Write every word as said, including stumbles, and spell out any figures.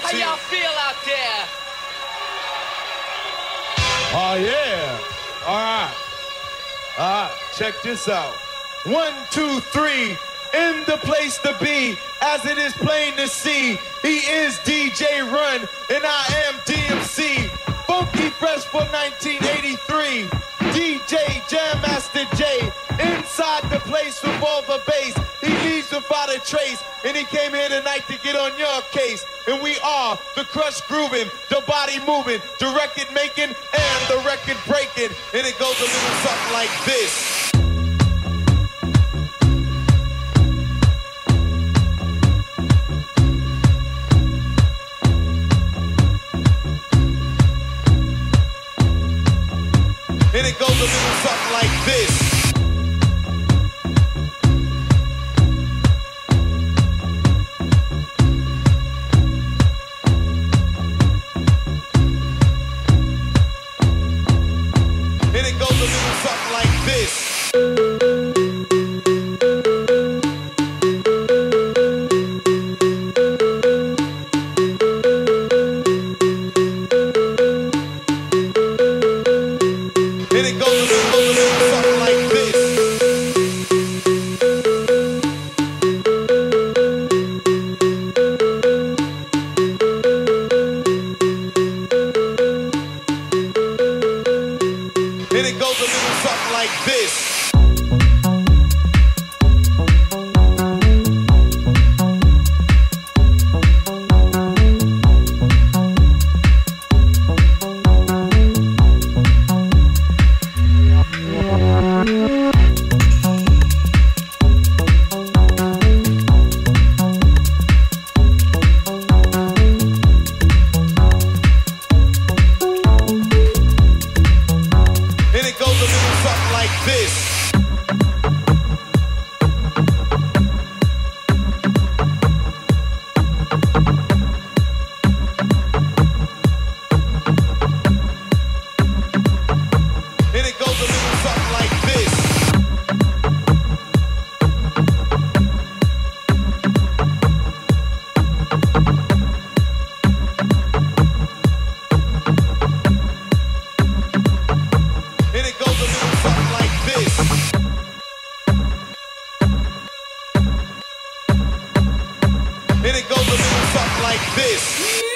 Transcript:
How y'all feel out there? Oh, yeah. All right. All right, check this out. One, two, three, in the place to be, as it is plain to see. He is D J Run, and I am D M C. Funky Fresh for nineteen eighty-three. D J Jam Master J, inside the place with all the bass. He leaves without a trace, and he came here tonight to get on your case. And we are the crush grooving, the body moving, the record making, and the record breaking. And it goes a little something like this. And it goes a little something like this. And it goes a little something like this. And it goes a little, a little something like this. And it goes a little something like this. And it goes a little something like this. And it goes a little something like this. And it goes a little something like this. And it goes a little something like this.